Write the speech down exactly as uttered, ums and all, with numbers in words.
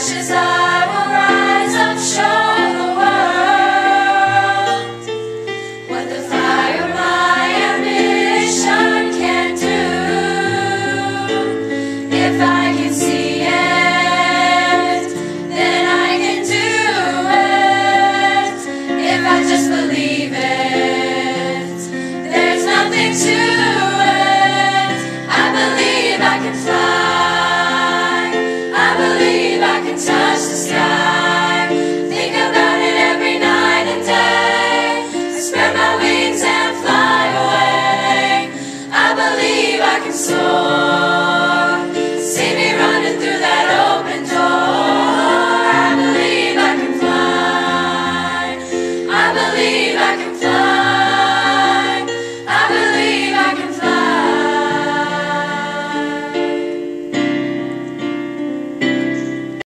ashes I will rise up, show the world what the fire of my ambition can do. If I can see it, then I can do it. If I just believe it, there's nothing to it. I believe I can fly. I believe I can touch the sky.